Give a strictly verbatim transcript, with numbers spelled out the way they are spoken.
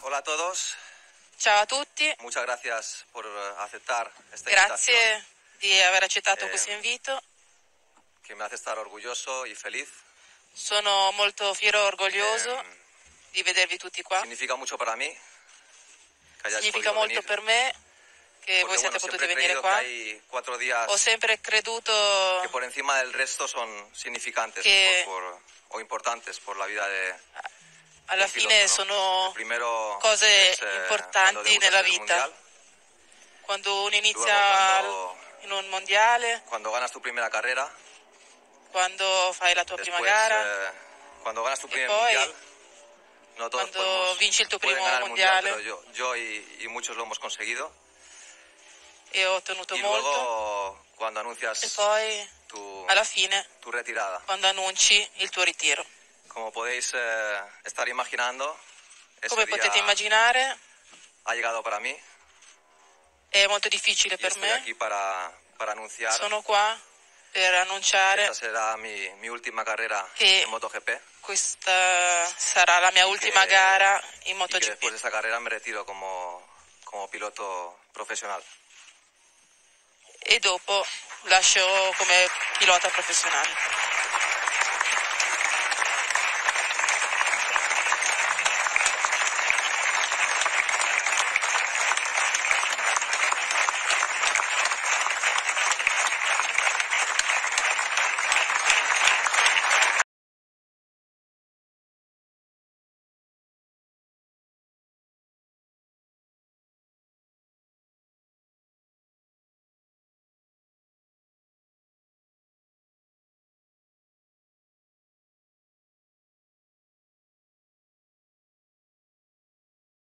Hola a todos. Ciao a tutti, Muchas gracias por aceptar esta invitación grazie di aver accettato Eh, questo invito. que me hace estar orgulloso y feliz. Sono molto fiero e orgoglioso Eh, di vedervi tutti qua. Significa mucho para mí que hayáis Significa podido molto venir, per me che porque voi siete bueno, siempre potuti he venire creído que qua. hay cuatro días Ho sempre creduto que por encima del resto son significantes que por- por- o importantes por la vida de, de alla un piloto, fine ¿no? sono El primero cose es, eh, cuando importanti debutas nella en el vita. mundial, Quando uno inizia luego cuando, in un mondiale, cuando ganas tu primera carrera, quando fai la tua prima después gara, eh, cuando ganas tu e primer poi mundial. No todos quando podemos, vinci il tuo pueden primo ganar el mundial, mondiale. pero yo, yo y, y muchos lo hemos conseguido. E ho ottenuto Y molto. luego cuando E anuncias poi, tu, alla fine, tu retirada. quando annunci il tuo ritiro. Como podéis eh, estar imaginando, ese Come día potete immaginare, ha llegado para mí è molto difficile y per estoy me. aquí para, para anunciar Sono qua per que annunciare esta será mi, mi última carrera che en MotoGP questa sarà la mia y ultima que, gara in y que después de MotoGP. esta carrera me retiro como, como piloto profesional. E dopo lascio come pilota professionale.